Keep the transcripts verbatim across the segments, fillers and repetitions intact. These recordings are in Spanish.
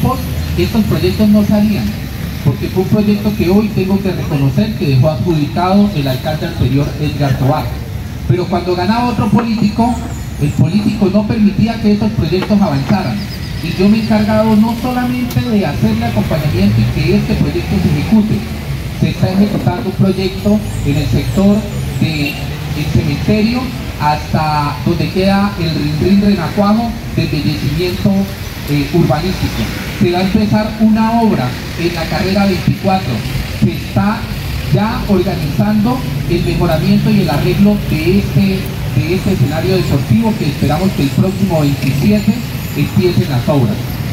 tiempos estos proyectos no salían, porque fue un proyecto que hoy tengo que reconocer que dejó adjudicado el alcalde anterior, Edgar Tobar. Pero cuando ganaba otro político, el político no permitía que estos proyectos avanzaran. Y yo me he encargado no solamente de hacerle acompañamiento y que este proyecto se ejecute. Se está ejecutando un proyecto en el sector del cementerio hasta donde queda el Rin Rin Renacuajo de embellecimiento eh, urbanístico. Se va a empezar una obra en la carrera veinticuatro. Se está ya organizando el mejoramiento y el arreglo de este, de este escenario deportivo que esperamos que el próximo veintisiete empiecen las obras.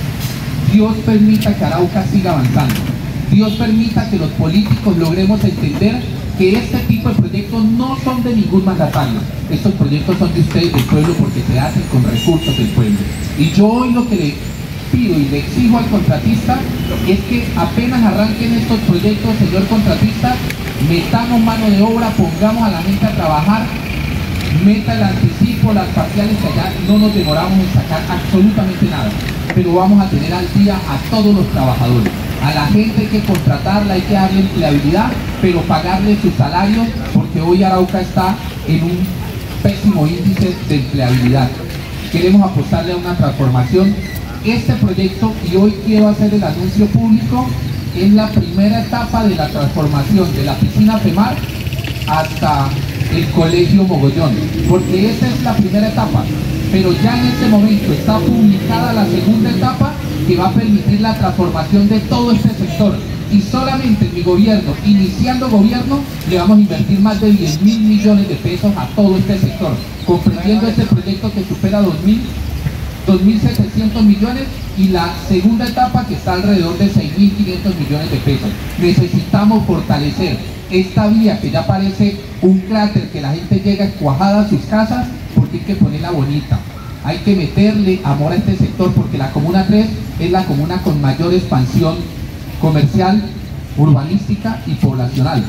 Dios permita que Arauca siga avanzando. Dios permita que los políticos logremos entender que este tipo de proyectos no son de ningún mandatario. Estos proyectos son de ustedes, del pueblo, porque se hacen con recursos del pueblo. Y yo hoy lo que le pido y le exijo al contratista es que apenas arranquen estos proyectos, señor contratista, metamos mano de obra, pongamos a la gente a trabajar, meta el anticipo, las parciales, que allá no nos demoramos en sacar absolutamente nada, pero vamos a tener al día a todos los trabajadores. A la gente hay que contratarla, hay que darle empleabilidad, pero pagarle sus salarios, porque hoy Arauca está en un pésimo índice de empleabilidad. Queremos apostarle a una transformación. Este proyecto, y hoy quiero hacer el anuncio público, es la primera etapa de la transformación de la piscina Femar hasta el Colegio Mogollón, porque esa es la primera etapa, pero ya en este momento está publicada la segunda etapa que va a permitir la transformación de todo este sector, y solamente en mi gobierno, iniciando gobierno, le vamos a invertir más de diez mil millones de pesos a todo este sector, comprendiendo este proyecto que supera dos mil setecientos millones y la segunda etapa que está alrededor de seis mil quinientos millones de pesos. Necesitamos fortalecer esta vía que ya parece un cráter, que la gente llega escuajada a sus casas, porque hay que ponerla bonita. Hay que meterle amor a este sector, porque la Comuna tres es la comuna con mayor expansión comercial, urbanística y poblacional.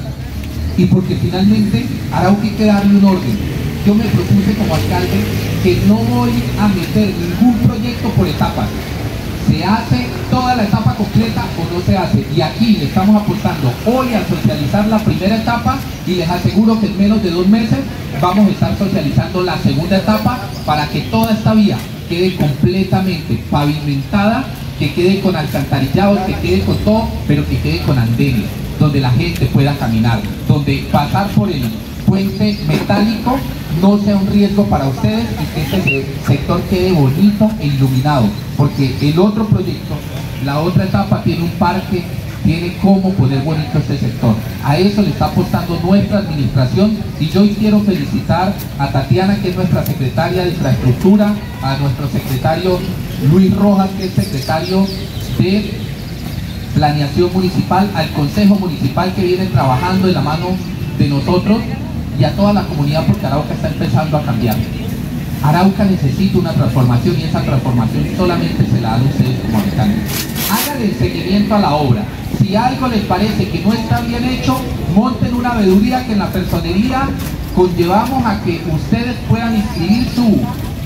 Y porque finalmente Arauca hay que darle un orden. Yo me propuse como alcalde que no voy a meter ningún proyecto por etapas. Se hace toda la etapa completa o no se hace. Y aquí le estamos apostando hoy a socializar la primera etapa, y les aseguro que en menos de dos meses vamos a estar socializando la segunda etapa para que toda esta vía quede completamente pavimentada, que quede con alcantarillados, que quede con todo, pero que quede con andenes, donde la gente pueda caminar, donde pasar por el puente metálico no sea un riesgo para ustedes, y que este sector quede bonito e iluminado, porque el otro proyecto, la otra etapa, tiene un parque, tiene cómo poner bonito este sector. A eso le está apostando nuestra administración, y yo hoy quiero felicitar a Tatiana, que es nuestra secretaria de infraestructura, a nuestro secretario Luis Rojas, que es secretario de planeación municipal, al consejo municipal que viene trabajando de la mano de nosotros, y a toda la comunidad, porque Arauca está empezando a cambiar. Arauca necesita una transformación, y esa transformación solamente se la dan ustedes como alcaldes. Háganle el seguimiento a la obra. Si algo les parece que no está bien hecho, monten una veeduría, que en la personería conllevamos a que ustedes puedan inscribir su,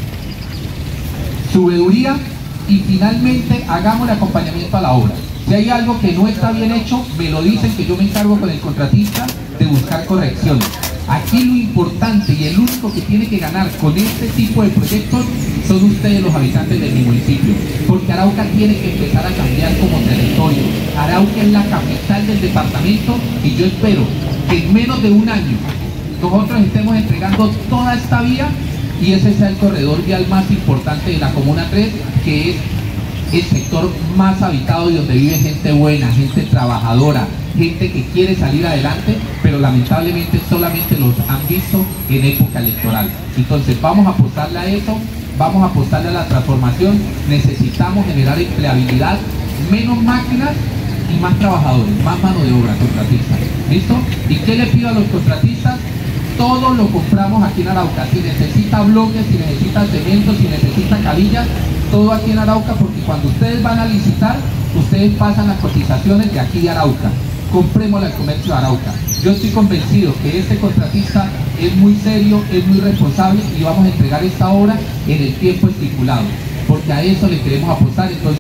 su veeduría, y finalmente hagamos el acompañamiento a la obra. Si hay algo que no está bien hecho, me lo dicen, que yo me encargo con el contratista de buscar correcciones. Aquí lo importante y el único que tiene que ganar con este tipo de proyectos son ustedes, los habitantes de mi municipio, porque Arauca tiene que empezar a cambiar como territorio. Arauca es la capital del departamento, y yo espero que en menos de un año nosotros estemos entregando toda esta vía, y ese sea el corredor vial más importante de la Comuna tres, que es el sector más habitado y donde vive gente buena, gente trabajadora, gente que quiere salir adelante, pero lamentablemente solamente los han visto en época electoral. Entonces vamos a apostarle a eso, vamos a apostarle a la transformación. Necesitamos generar empleabilidad, menos máquinas y más trabajadores, más mano de obra, contratistas. ¿Listo? ¿Y qué le pido a los contratistas? Todo lo compramos aquí en Arauca. Si necesita bloques, si necesita cemento, si necesita cabillas, todo aquí en Arauca, porque cuando ustedes van a licitar, ustedes pasan las cotizaciones de aquí de Arauca. Comprémosle al comercio de Arauca. Yo estoy convencido que este contratista es muy serio, es muy responsable, y vamos a entregar esta obra en el tiempo estipulado, porque a eso le queremos apostar. Entonces